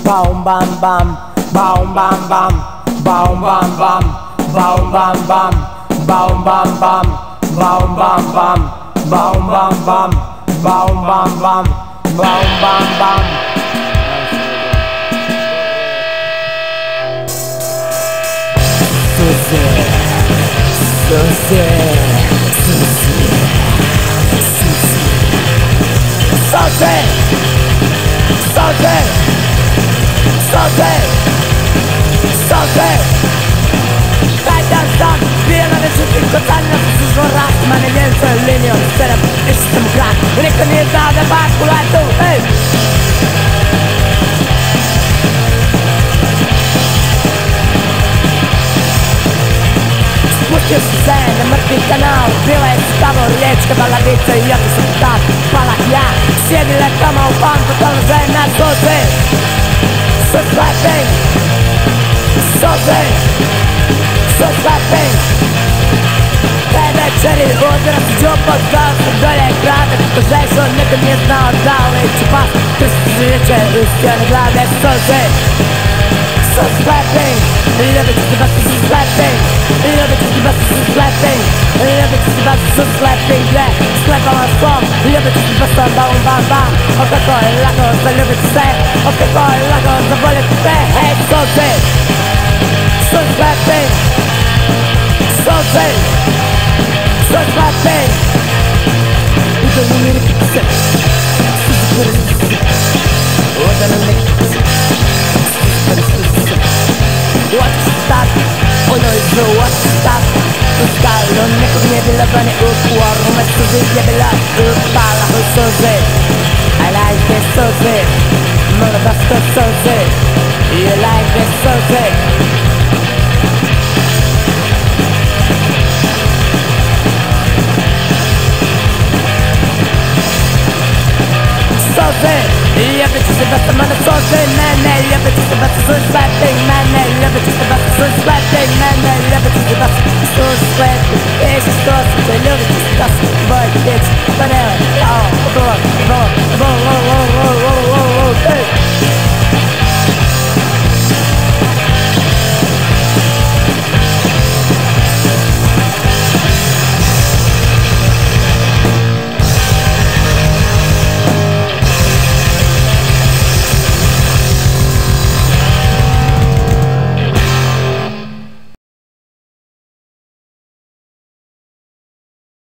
Baum bam bam, baum bam bam, baum bam bam, baum bam bam, baum bam bam, baum bam bam, baum bam bam, baum bam bam, baum bam bam. Suzy, Suzy, Suzy, Suzy, Suzy, Suzy, Suzy. Dai danzam, pieno de čutih kocanja su se žvorat, ma ne vjerujem linijom, sedam, išli sam u grad, i niko nije znao da baš u letu, ej! Spustio sam se na mrtvi kanal, bila je stavo riječka baladica i ja sam tad pala ja. Sjedila tamo u banku, tamo žena Suzy, so Sleping, Suzy, so Sleping. Te večeri udara se džupo, dao sam dolje grade, kako žeš on nekad nije znao da uliči pas. Tu se zliče u stjene glade, Suzy, so Sleping. Ljubit ću se baš so Sleping, ljubit ću se baš so Sleping, ljubit ću se baš so Sleping, gdje slepala slom. Ljubit ću se baš so bam bam bam, o kako je lako zaljubit se, o kako je lako zavoljeti te. Hej Suzy, so Sleping, Suzy, so Sleping. Udano mi rikiti se, Suzy koristiti se, udano mi rikiti se, Suzy koristiti se. Watch it stop, oh no it's no watch it stop. Uskalo nekog nije bila vani u kvoru, me Suzy je bila upala u Suzy. I like this Suzy, mora da sto Suzy. You like this Suzy. Suzy, ljubit ću se baš samo na Suzy, mene ljubit ću se baš so Sleping, mene ljubit ću se baš so Sleping, mene ljubit ću se baš so Sleping. Više što sam te ljubit ću se da sam tvoj djeć, pa